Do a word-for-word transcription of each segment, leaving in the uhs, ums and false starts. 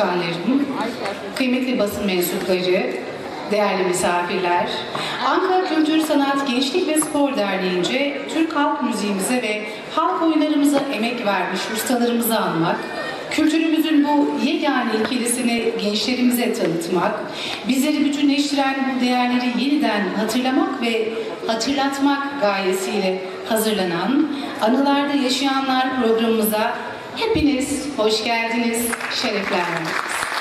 başkanlarım, kıymetli basın mensupları, değerli misafirler, Ankara Kültür Sanat Gençlik ve Spor Derneği'nce Türk halk müziğimize ve halk oyunlarımıza emek vermiş ustalarımızı anmak, kültürümüzün bu yegane ikilisini gençlerimize tanıtmak, bizleri bütünleştiren bu değerleri yeniden hatırlamak ve hatırlatmak gayesiyle hazırlanan Anılarda Yaşayanlar programımıza hepiniz hoş geldiniz, şereflendiniz.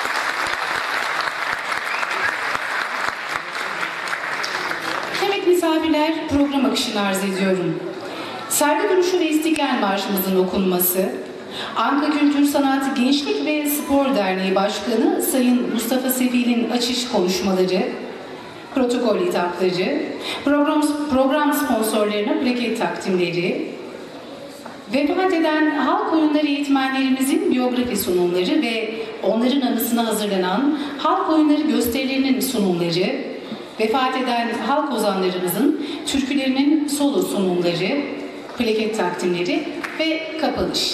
Kıymetli misafirler, program akışını arz ediyorum. Saygı duruşu ve İstiklal Marşımızın okunması, Ankara Kültür Sanat Gençlik ve Spor Derneği Başkanı Sayın Mustafa Sevil'in açış konuşmaları, protokol hitapları, program, program sponsorlarına plaket takdimleri, vefat eden halk oyunları eğitmenlerimizin biyografi sunumları ve onların anısına hazırlanan halk oyunları gösterilerinin sunumları, vefat eden halk ozanlarımızın türkülerinin solo sunumları, plaket takdimleri ve kapanış.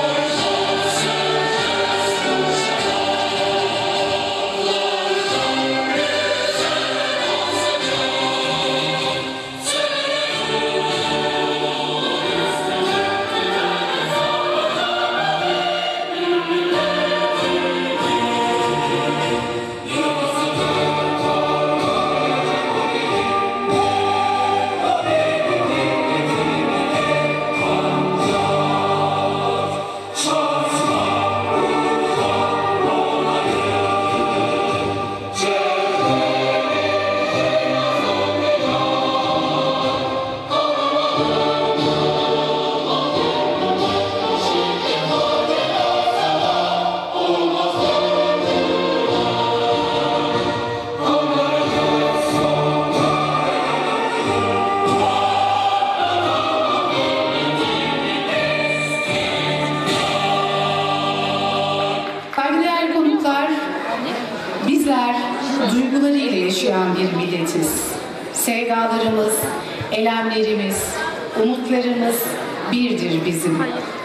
Duygularıyla yaşayan bir milletiz. Sevdalarımız, elemlerimiz, umutlarımız birdir bizim.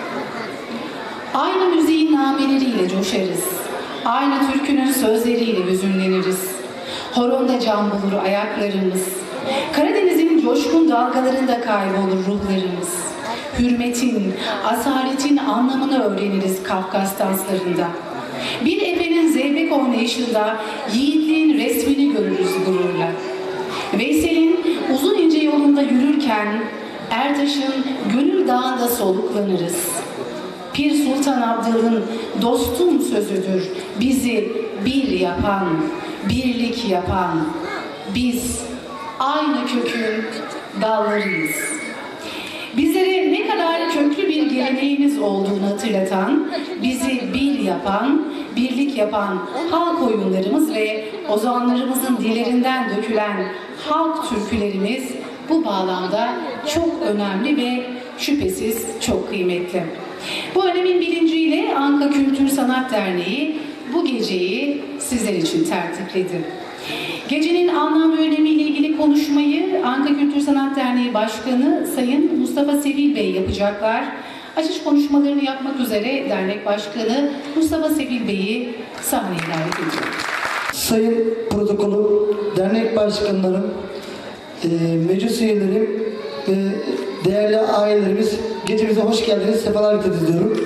Aynı müziğin nameleriyle coşarız. Aynı türkünün sözleriyle hüzünleniriz. Horonda can bulur ayaklarımız. Karadeniz'in coşkun dalgalarında kaybolur ruhlarımız. Hürmetin, asaletin anlamını öğreniriz Kafkas danslarında. Bir efenin zeybek oynayışında yiğitliğin resmini görürüz gururla. Veysel'in uzun ince yolunda yürürken Ertaş'ın Gönül Dağı'nda soluklanırız. Pir Sultan Abdal'ın dostum sözüdür bizi bir yapan, birlik yapan. Biz aynı kökün dallarıyız. Bizlere ne kadar köklü bir geleneğimiz olduğunu hatırlatan, bizi bir yapan, birlik yapan halk oyunlarımız ve ozanlarımızın dillerinden dökülen halk türkülerimiz bu bağlamda çok önemli ve şüphesiz çok kıymetli. Bu önemin bilinciyle Ankara Kültür Sanat Derneği bu geceyi sizler için tertipledi. Gecenin anlam ve önemiyle ilgili konuşmayı Ankara Kültür Sanat Derneği Başkanı Sayın Mustafa Sevil Bey yapacaklar. Açış konuşmalarını yapmak üzere Dernek Başkanı Mustafa Sevil Bey'i sahneye davet ediyorum. Sayın protokolü, dernek başkanlarım, e, meclis üyelerim ve değerli ailelerimiz, gecemize hoş geldiniz, sefalar getirdiniz diyorum.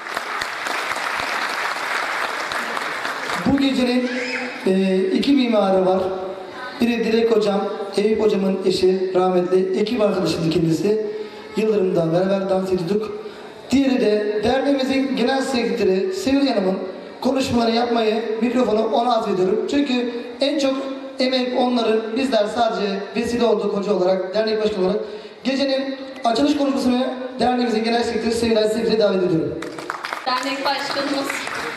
Bu gecenin e, iki mimarı var. Biri Dilek Hocam, Eyüp Hocamın eşi, rahmetli, ekip arkadaşımdı kendisi. Yıldırım'dan beraber dans ediyorduk. Diğeri de derneğimizin genel sekreteri Sevil Hanım'ın konuşmaları yapmayı, mikrofonu ona atfediyorum. Çünkü en çok emek onların, bizler sadece vesile olduk hoca olarak, dernek başkanı olarak. Gecenin açılış konuşmasını derneğimizin genel sekreteri Sevil Hanım'a davet ediyorum. Dernek başkanımız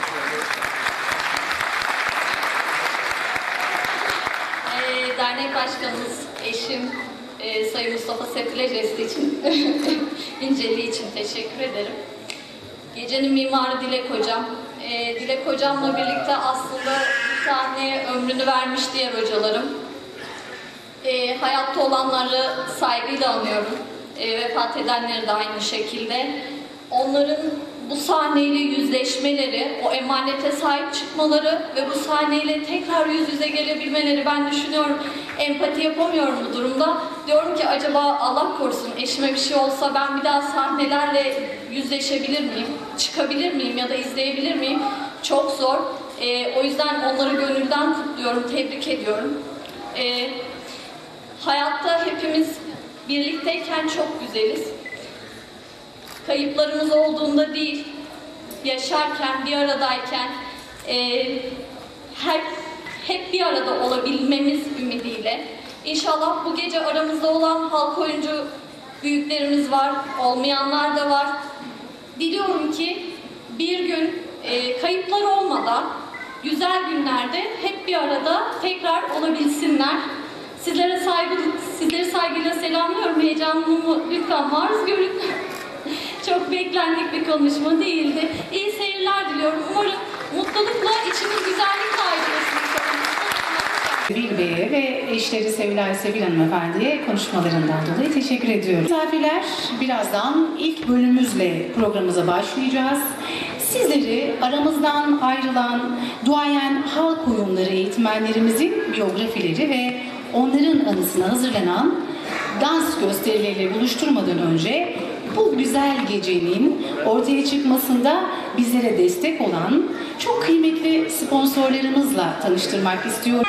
ee, dernek başkanımız, eşim e, Sayın Mustafa Sevil'e jesti için, inceliği için teşekkür ederim. Gecenin mimarı Dilek Hocam. E, Dilek Hocam'la birlikte aslında bu sahneye ömrünü vermiş diğer hocalarım. E, hayatta olanları saygıyla anıyorum. E, vefat edenleri de aynı şekilde. Onların bu sahneyle yüzleşmeleri, o emanete sahip çıkmaları ve bu sahneyle tekrar yüz yüze gelebilmeleri, ben düşünüyorum, empati yapamıyorum bu durumda. Diyorum ki acaba Allah korusun eşime bir şey olsa ben bir daha sahnelerle yüzleşebilir miyim, çıkabilir miyim ya da izleyebilir miyim? Çok zor. Ee, o yüzden onları gönülden kutluyorum, tebrik ediyorum. Ee, hayatta hepimiz birlikteyken çok güzeliz. Kayıplarımız olduğunda değil, yaşarken, bir aradayken e, hep, hep bir arada olabilmemiz ümidiyle. İnşallah bu gece aramızda olan halk oyuncu büyüklerimiz var, olmayanlar da var. Diliyorum ki bir gün e, kayıplar olmadan, güzel günlerde hep bir arada tekrar olabilsinler. Sizlere saygı, sizleri saygıyla selamlıyorum. Heyecanımı lütfen maruz görün. Çok beklendik bir konuşma değildi. İyi seyirler diliyorum. Umarım mutlulukla içimiz güzellikle ayrılırsınız. Sevil Bey'e ve eşleri Sevilay Sevil Hanımefendi'ye konuşmalarından dolayı teşekkür ediyorum. Misafirler, birazdan ilk bölümümüzle programımıza başlayacağız. Sizleri aramızdan ayrılan duayen halk oyunları eğitmenlerimizin biyografileri ve onların anısına hazırlanan dans gösterileriyle buluşturmadan önce bu güzel gecenin ortaya çıkmasında bizlere destek olan çok kıymetli sponsorlarımızla tanıştırmak istiyorum.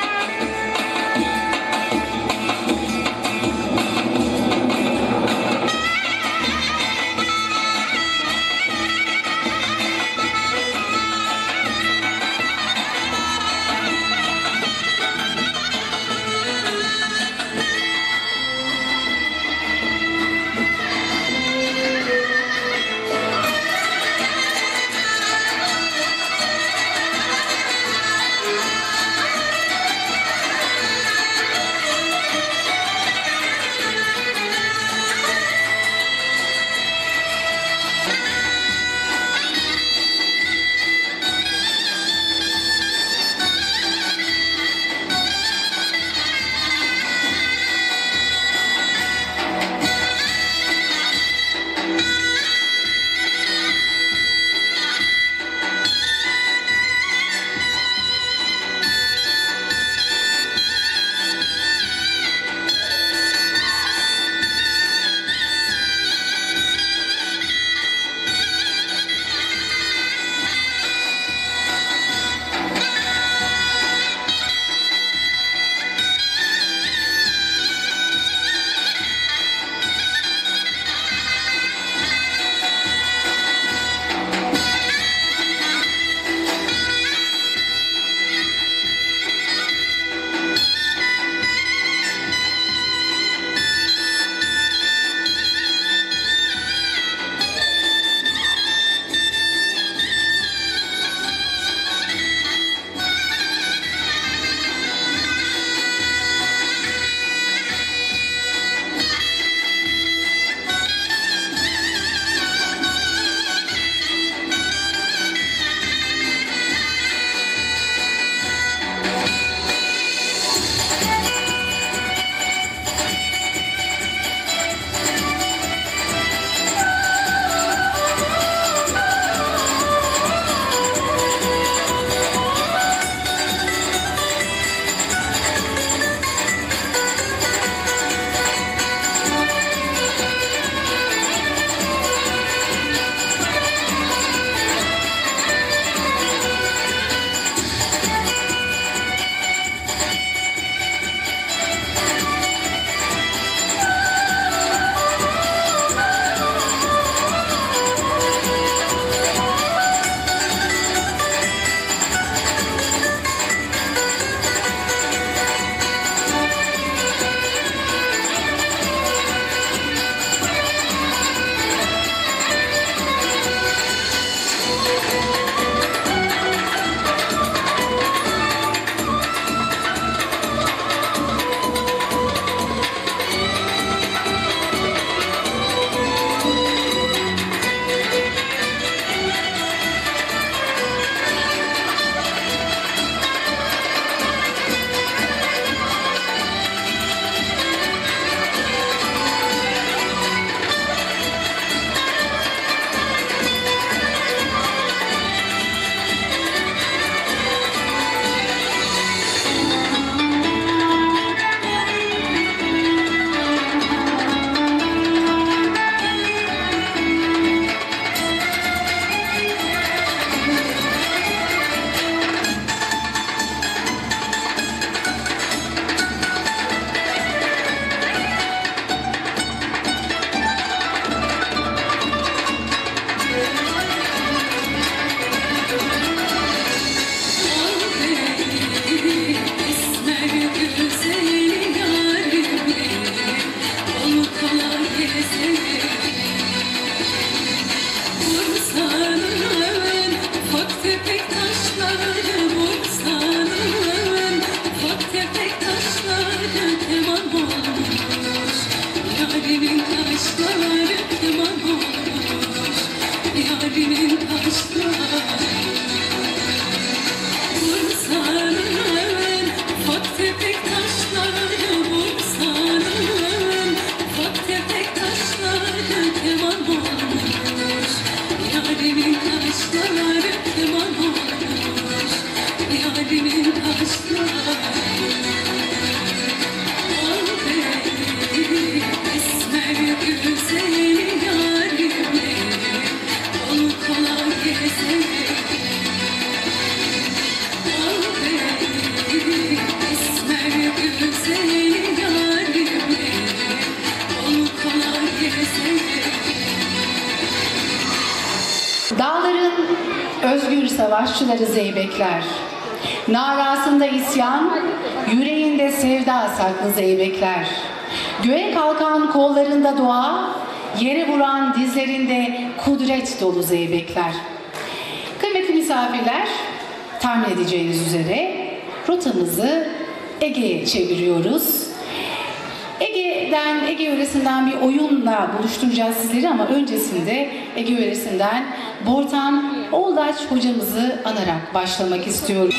savaşçıları zeybekler. Narasında isyan, yüreğinde sevda saklı zeybekler. Göğe kalkan kollarında dua, yere vuran dizlerinde kudret dolu zeybekler. Kıymetli misafirler, tahmin edeceğiniz üzere rotamızı Ege'ye çeviriyoruz. Ege'den, Ege yöresinden bir oyunla buluşturacağız sizleri ama öncesinde Ege yöresinden Bortan Oldaç hocamızı anarak başlamak istiyorum.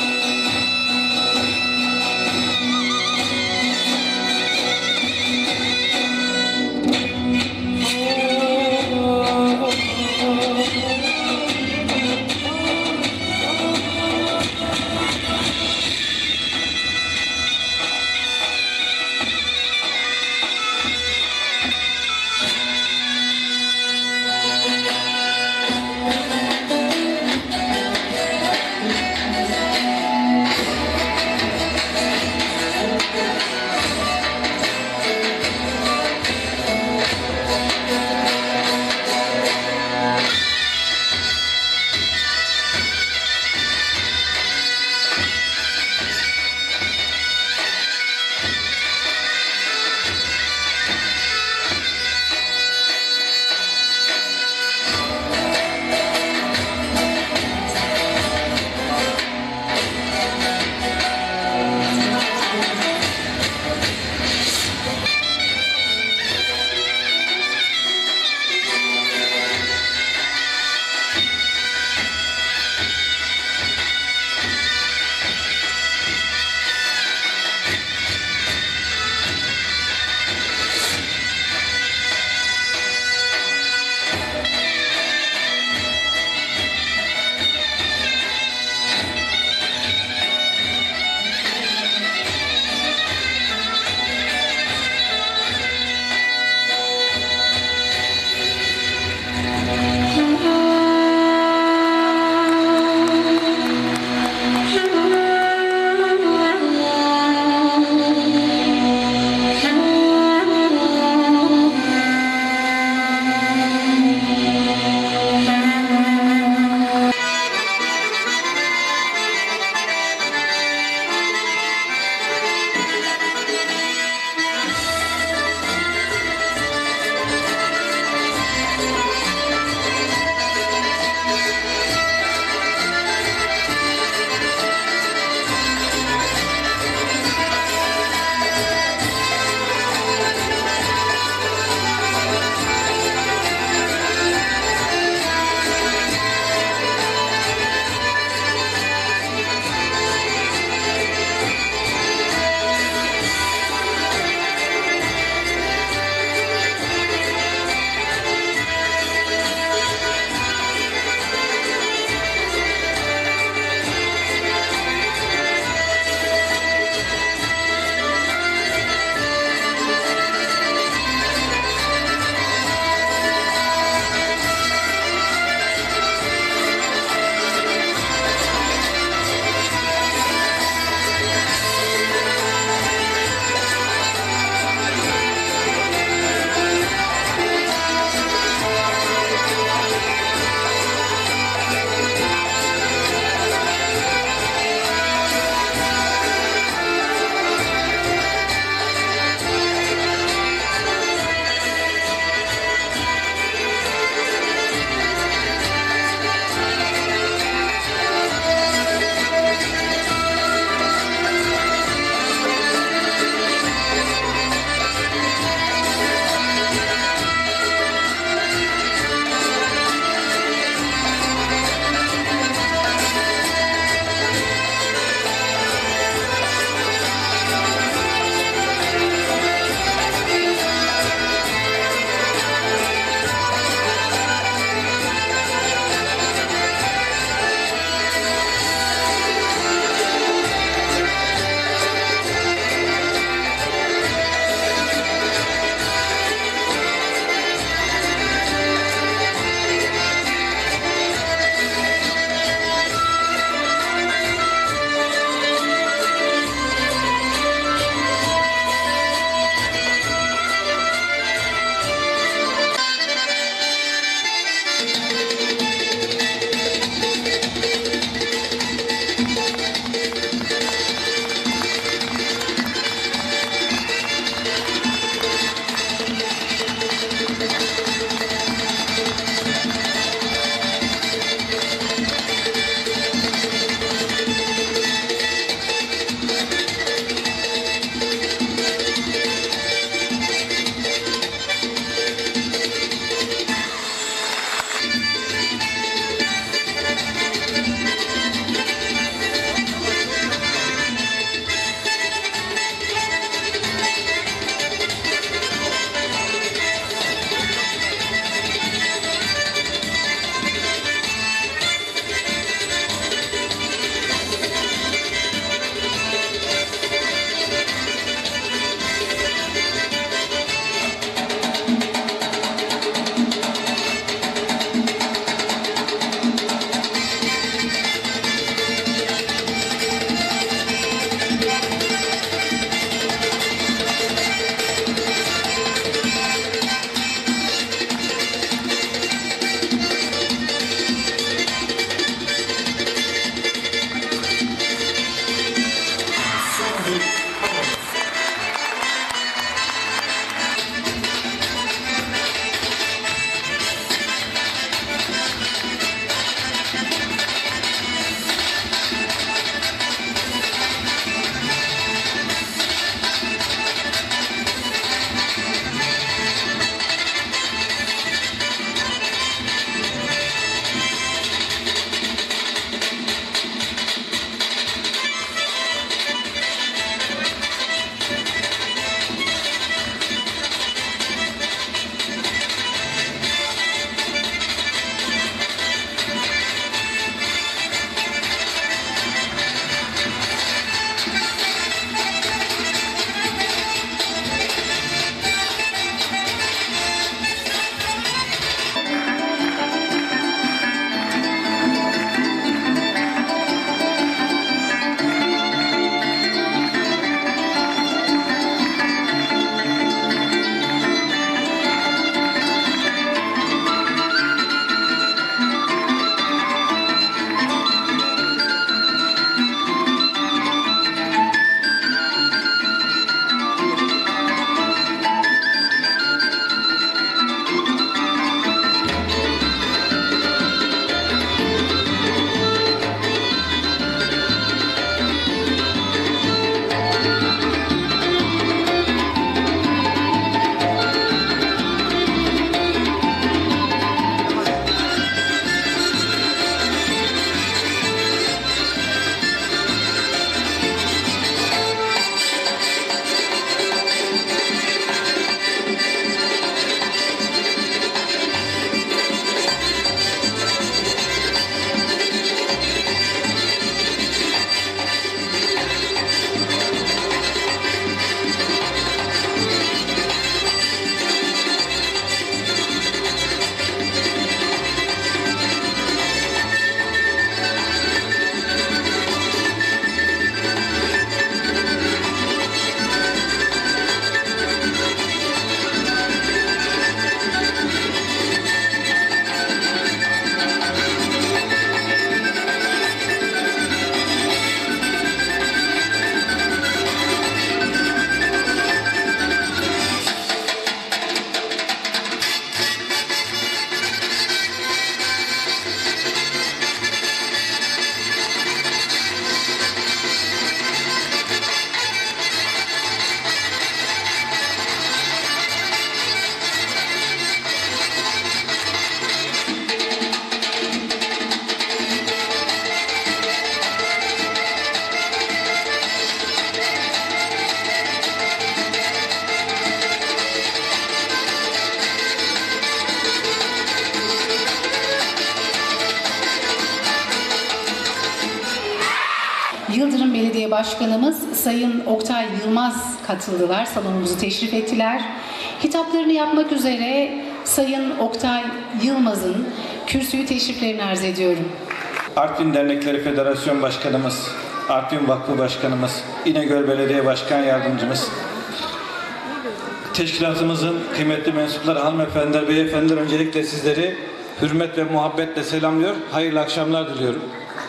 Başkanımız Sayın Oktay Yılmaz katıldılar, salonumuzu teşrif ettiler. Hitaplarını yapmak üzere Sayın Oktay Yılmaz'ın kürsüyü teşriflerini arz ediyorum. Artvin Dernekleri Federasyon Başkanımız, Artvin Vakfı Başkanımız, İnegöl Belediye Başkan Yardımcımız, teşkilatımızın kıymetli mensupları, hanımefendiler, beyefendiler, öncelikle sizleri hürmet ve muhabbetle selamlıyor. Hayırlı akşamlar diliyorum.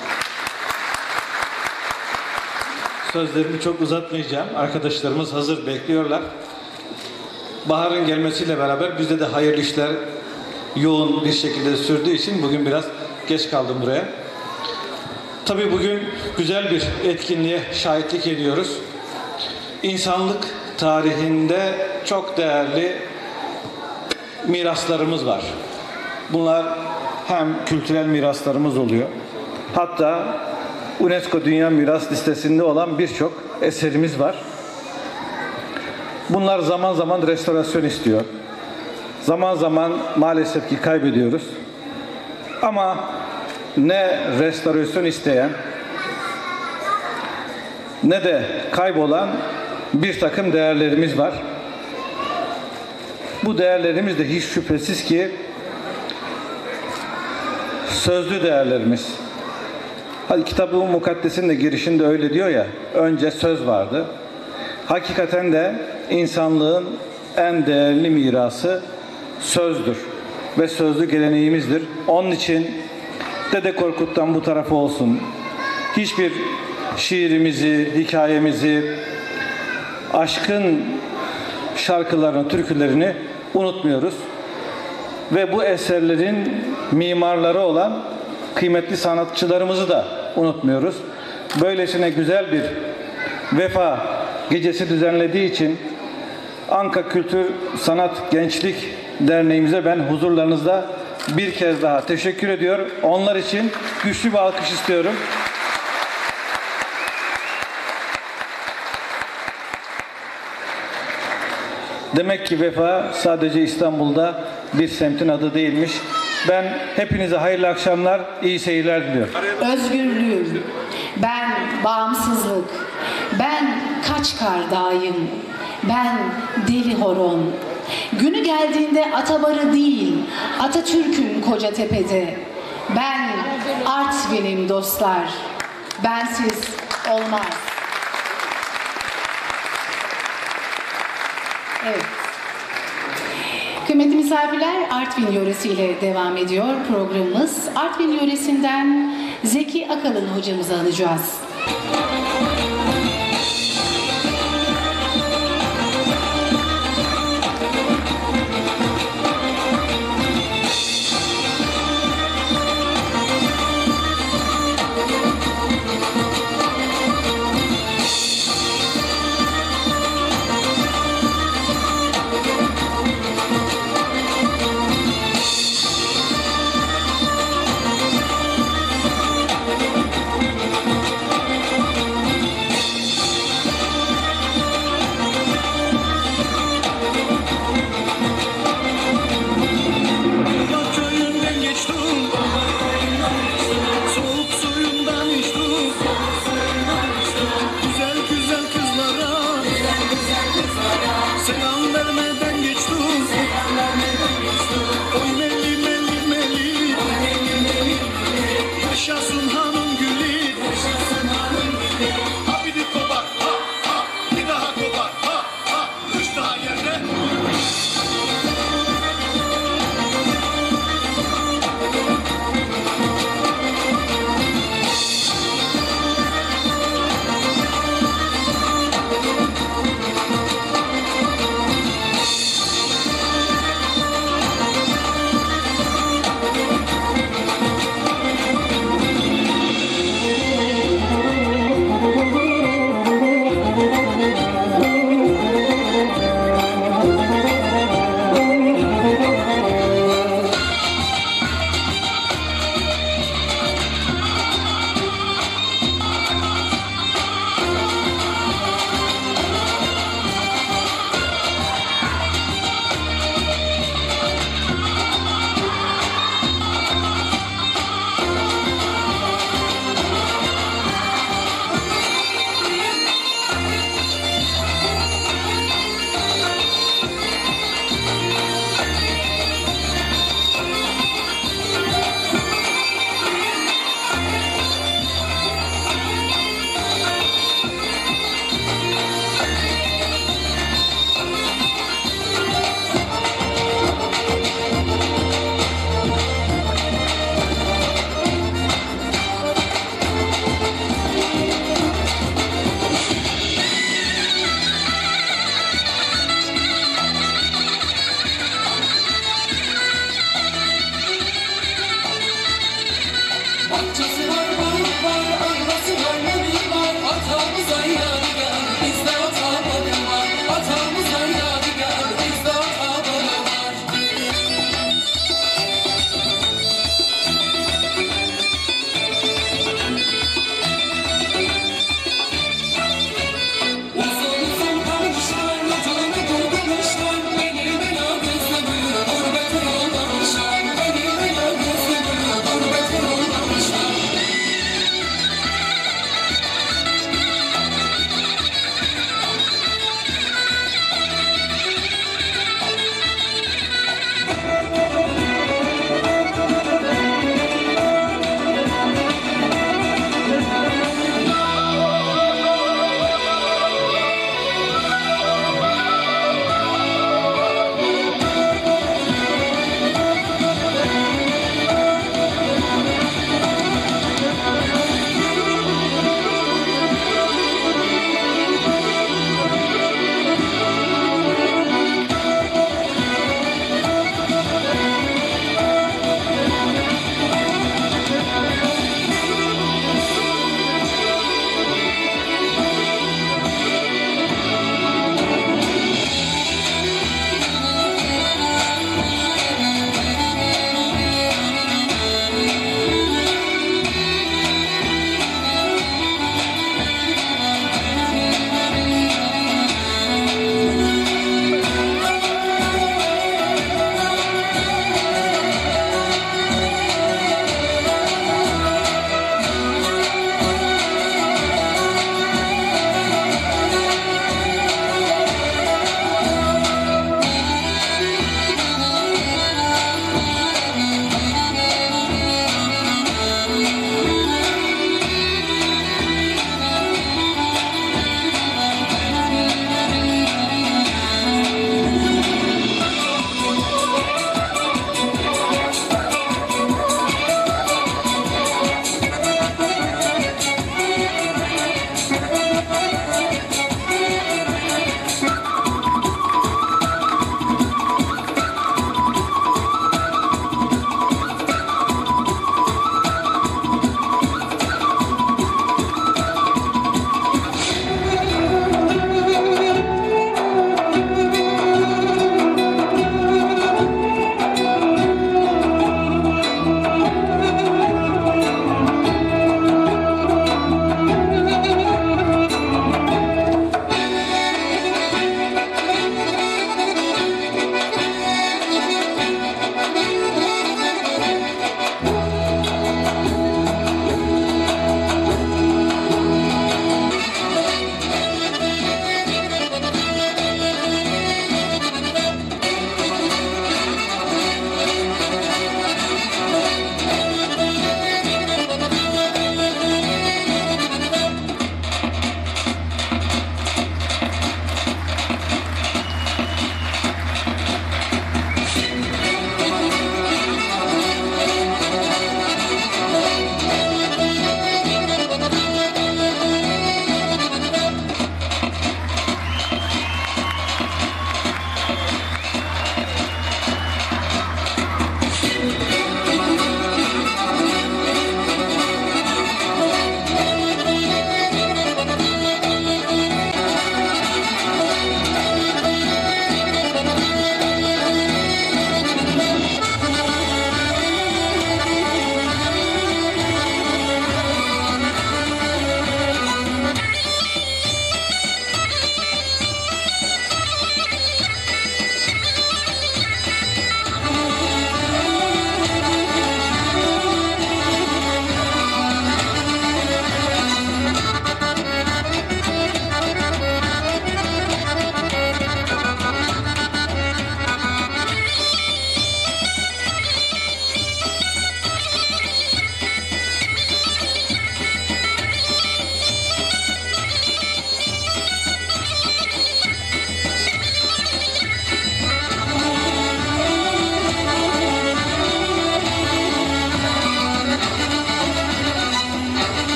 Sözlerimi çok uzatmayacağım. Arkadaşlarımız hazır bekliyorlar. Baharın gelmesiyle beraber bizde de hayırlı işler yoğun bir şekilde sürdüğü için bugün biraz geç kaldım buraya. Tabii bugün güzel bir etkinliğe şahitlik ediyoruz. İnsanlık tarihinde çok değerli miraslarımız var. Bunlar hem kültürel miraslarımız oluyor. Hatta UNESCO Dünya Miras Listesi'nde olan birçok eserimiz var. Bunlar zaman zaman restorasyon istiyor. Zaman zaman maalesef ki kaybediyoruz. Ama ne restorasyon isteyen ne de kaybolan bir takım değerlerimiz var. Bu değerlerimiz de hiç şüphesiz ki sözlü değerlerimiz. Hadi Kitab-ı Mukaddes'in de girişinde öyle diyor ya, önce söz vardı. Hakikaten de insanlığın en değerli mirası sözdür ve sözlü geleneğimizdir. Onun için Dede Korkut'tan bu tarafı olsun, hiçbir şiirimizi, hikayemizi, aşkın şarkılarını, türkülerini unutmuyoruz. Ve bu eserlerin mimarları olan kıymetli sanatçılarımızı da unutmuyoruz. Böylesine güzel bir vefa gecesi düzenlediği için Anka Kültür Sanat Gençlik Derneğimize ben huzurlarınızda bir kez daha teşekkür ediyorum. Onlar için güçlü bir alkış istiyorum. Demek ki vefa sadece İstanbul'da bir semtin adı değilmiş. Ben hepinize hayırlı akşamlar, iyi seyirler diliyorum. Özgürlüğüm, ben bağımsızlık, ben Kaçkar Dağıyım, ben Deli Horon. Günü geldiğinde Atabarı değil, Atatürk'üm Kocatepe'de. Ben Artvin'im dostlar, bensiz olmaz. Evet. Kıymetli misafirler, Artvin yöresiyle devam ediyor programımız. Artvin yöresinden Zeki Akalın hocamızı alacağız.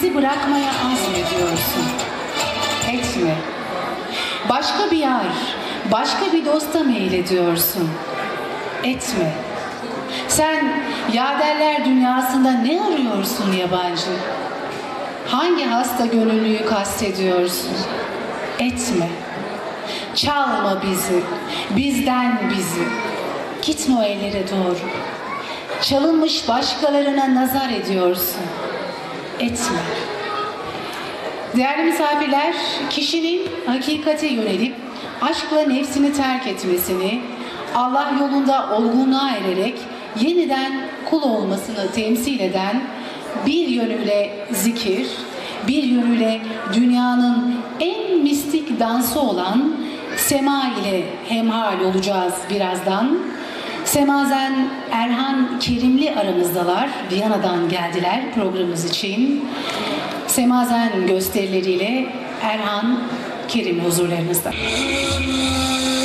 bizi bırakmaya azmediyorsun. Etme. Başka bir yar, başka bir dosta meylediyorsun. Etme. Sen yaderler dünyasında ne arıyorsun yabancı? Hangi hasta gönüllüyü kastediyorsun? Etme. Çalma bizi, bizden bizi. Gitme o ellere doğru. Çalınmış başkalarına nazar ediyorsun. Etme. Değerli misafirler, kişinin hakikate yönelip aşkla nefsini terk etmesini, Allah yolunda olgunluğa ererek yeniden kul olmasını temsil eden bir yönüyle zikir, bir yönüyle dünyanın en mistik dansı olan sema ile hemhal olacağız birazdan. Semazen Erhan Kerimli aramızdalar. Viyana'dan geldiler programımız için. Semazen gösterileriyle Erhan Kerim huzurlarınızda.